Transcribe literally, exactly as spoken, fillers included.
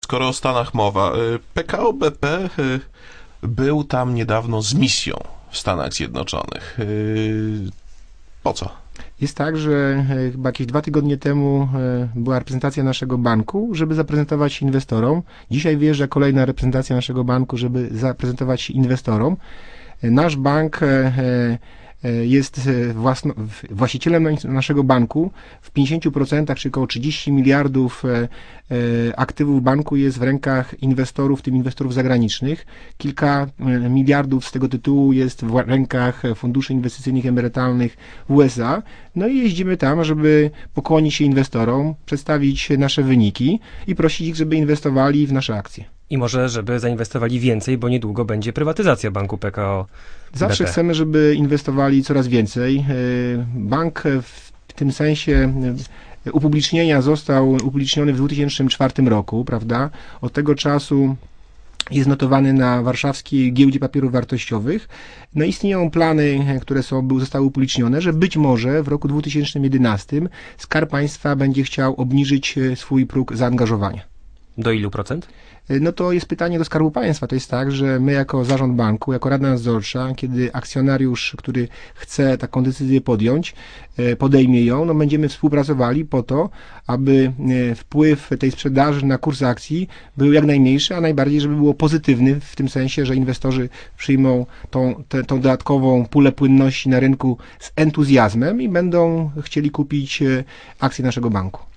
Skoro o Stanach mowa, P K O B P był tam niedawno z misją w Stanach Zjednoczonych. Po co? Jest tak, że chyba jakieś dwa tygodnie temu była reprezentacja naszego banku, żeby zaprezentować się inwestorom. Dzisiaj wyjeżdża kolejna reprezentacja naszego banku, żeby zaprezentować się inwestorom. Nasz bank jest własno, właścicielem naszego banku w pięćdziesięciu procentach, czyli około trzydzieści miliardów aktywów banku jest w rękach inwestorów, w tym inwestorów zagranicznych. Kilka miliardów z tego tytułu jest w rękach funduszy inwestycyjnych emerytalnych w U S A. No i jeździmy tam, żeby pokłonić się inwestorom, przedstawić nasze wyniki i prosić ich, żeby inwestowali w nasze akcje. I może, żeby zainwestowali więcej, bo niedługo będzie prywatyzacja banku P K O B P. Zawsze chcemy, żeby inwestowali coraz więcej. Bank w tym sensie upublicznienia został upubliczniony w dwa tysiące czwartym roku, prawda? Od tego czasu jest notowany na warszawskiej giełdzie papierów wartościowych. No istnieją plany, które są, zostały upublicznione, że być może w roku dwa tysiące jedenastym Skarb Państwa będzie chciał obniżyć swój próg zaangażowania. Do ilu procent? No to jest pytanie do Skarbu Państwa. To jest tak, że my jako zarząd banku, jako Rada Nadzorcza, kiedy akcjonariusz, który chce taką decyzję podjąć, podejmie ją, no będziemy współpracowali po to, aby wpływ tej sprzedaży na kurs akcji był jak najmniejszy, a najbardziej, żeby było pozytywny w tym sensie, że inwestorzy przyjmą tą, te, tą dodatkową pulę płynności na rynku z entuzjazmem i będą chcieli kupić akcje naszego banku.